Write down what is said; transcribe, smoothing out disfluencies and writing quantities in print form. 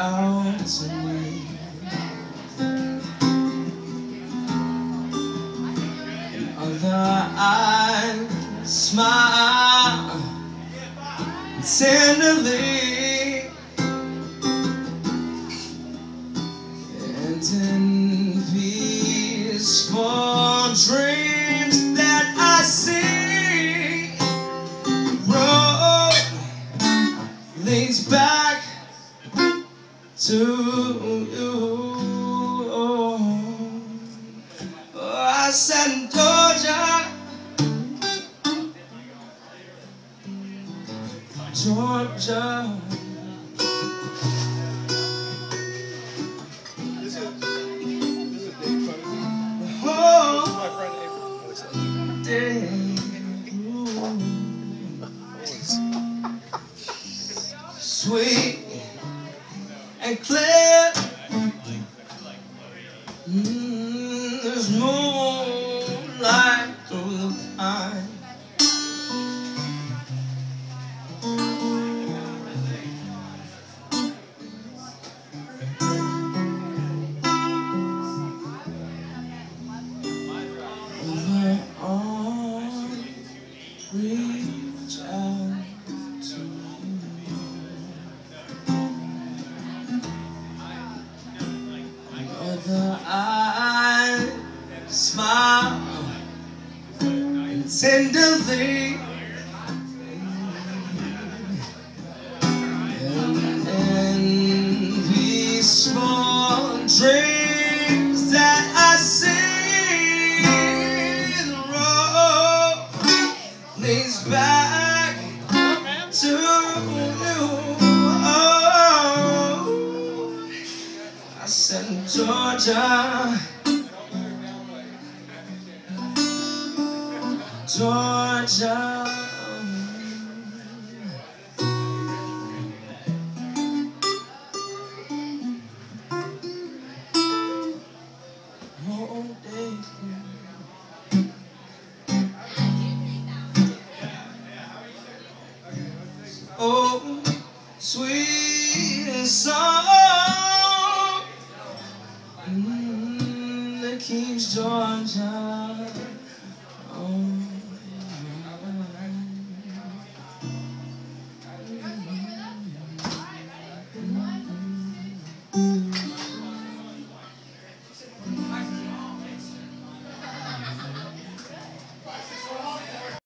out to me. Other eyes smile tenderly, and in peaceful dreams that I see, road leads back to you. I said, Georgia, Georgia. This is Dave Funny. The whole My friend April. day. Sweet and clear. There's moonlight through the pine. The arms reach out to you. The eyes smile tenderly, and in peaceful dreams that I see, the road leads back to you. Oh, I said, Georgia, Georgia. Oh, Dave. Oh, sweet song that keeps Georgia.